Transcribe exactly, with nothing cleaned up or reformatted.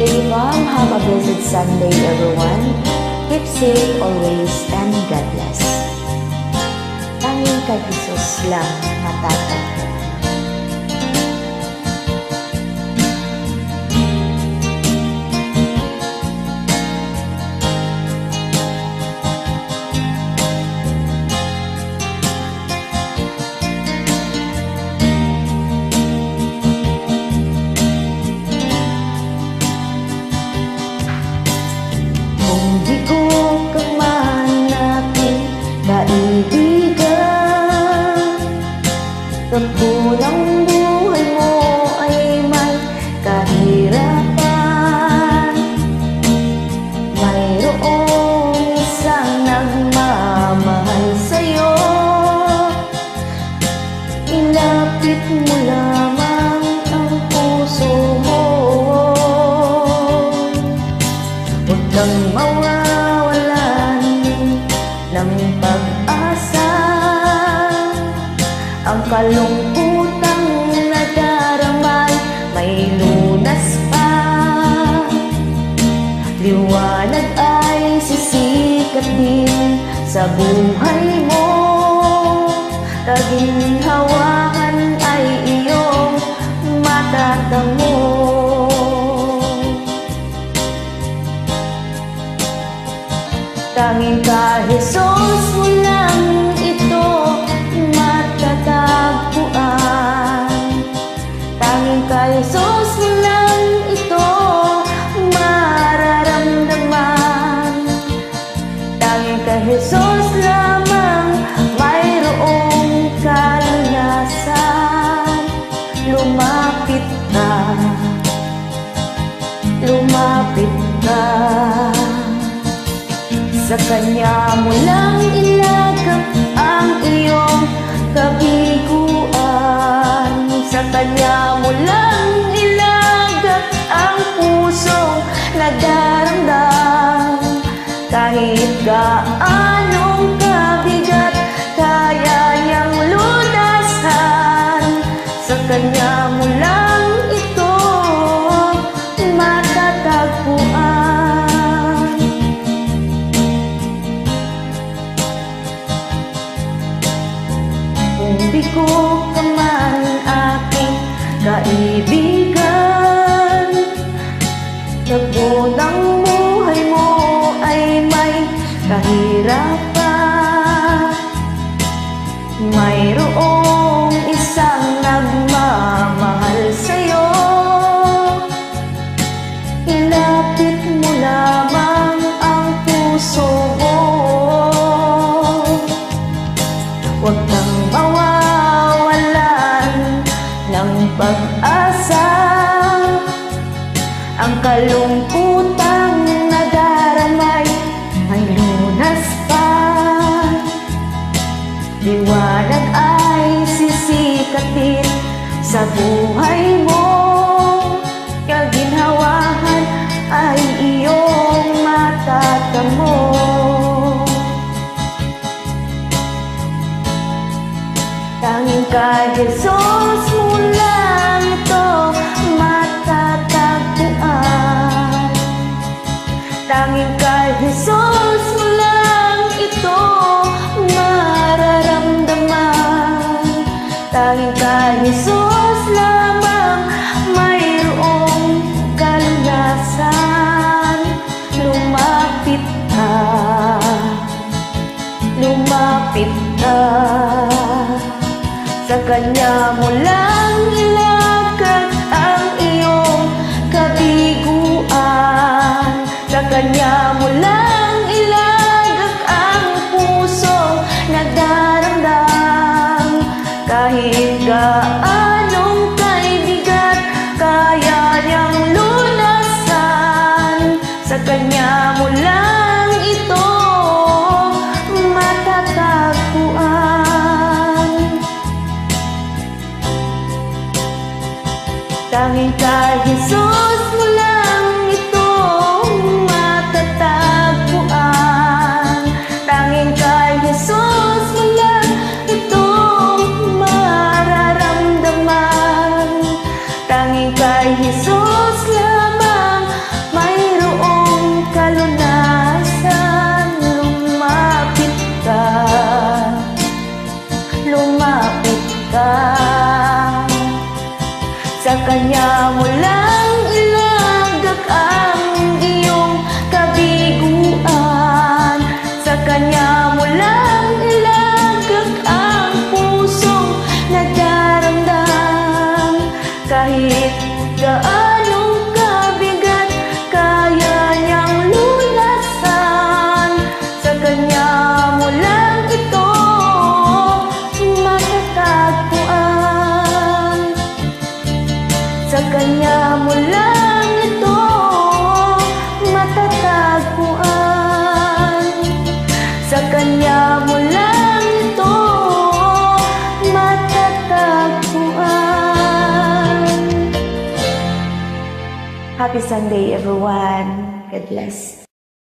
Amen. Have a blessed Sunday, everyone. Keep safe always and God bless. Tanging kay Jesus lang matatagpuan. Takbo ng buhay mo ay may kahirapan. Mayroong isang nagmamahal sa'yo. Ilapit mo lamang ang puso mo. Huwag kang mawawalan ng pag-asa. Ang kalungkutang nadaramay may lunas pa. Liwanag ay sisikat din sa buhay mo. Kaginhawahan ay iyong matatamo. Tanging ka, Jesus, mo lang ito matatagpuan. Tanging ka, Jesus, mo lang ito mararamdaman. Tanging ka, Jesus, lamang mayroong kalunasan. Lumapit ka, lumapit ka. Sa Kanya mo lang ilagak ang iyong kabiguan. Sa Kanya mo lang ilagak ang pusong nagdaramdam. Kahit gaanong kabigat, kaya niyang lunasan. Sa Kanya mo lang ito matatagpuan. Kung di ko ka man aking kaibigan, takbo ng buhay mo ay may kahirapan. Mayroong isang nagmamahal sa'yo. Ilapit mo lamang ang puso mo. Huwag kang mawawalan ng pag-asa. Ang kalungkutang nadaramay ay lunas pa. Liwanag ay sisikatin sa buhay mo. Kaginhawahan ay iyong matatamo. Tanging ka, Jesus, mo lang ito matatagpuan. Tanging ka, Jesus, mo lang ito mararamdaman. Tanging ka, Jesus, lamang mayroong kalunasan. Lumapit ka, lumapit ka. Sa Kanya mo lang ilagak ang iyong kabiguan. Sa Kanya mo lang ilagak ang pusong nagdaramdam. Kahit gaanong kaibigat, kaya niyang lunasan. Sa Kanya mo lang ito matatagpuan. Tanging ka, Jesus, mo lang ito matatagpuan. Tanging ka, Jesus, mo lang ito mararamdaman. Tanging ka, Jesus, lamang kanya mo lang ilagak ang iyong kabiguan. Sa kanya mo lang ilagak ang pusong nagdaramdam. Kahit gaanong kabigat kaya niyang lulasan. Sa kanya mo lang ito matatagpuan. Sa kanya mo lang ito matatagpuan. Sa kanya mo lang ito matatagpuan. Happy Sunday, everyone. God bless.